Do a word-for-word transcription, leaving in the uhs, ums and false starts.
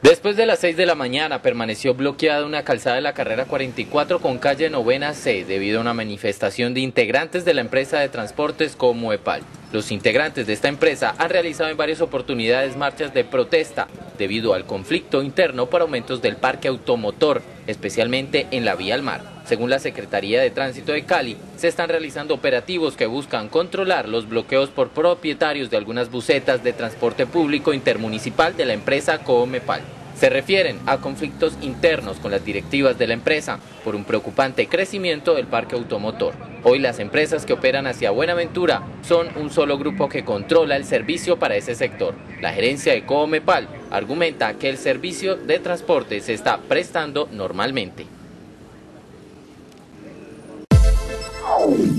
Después de las seis de la mañana permaneció bloqueada una calzada de la carrera cuarenta y cuatro con calle Novena C debido a una manifestación de integrantes de la empresa de transportes Comoepal. Los integrantes de esta empresa han realizado en varias oportunidades marchas de protesta debido al conflicto interno por aumentos del parque automotor, especialmente en la vía al mar. Según la Secretaría de Tránsito de Cali, se están realizando operativos que buscan controlar los bloqueos por propietarios de algunas busetas de transporte público intermunicipal de la empresa Comoepal. Se refieren a conflictos internos con las directivas de la empresa por un preocupante crecimiento del parque automotor. Hoy las empresas que operan hacia Buenaventura son un solo grupo que controla el servicio para ese sector. La gerencia de Comoepal argumenta que el servicio de transporte se está prestando normalmente.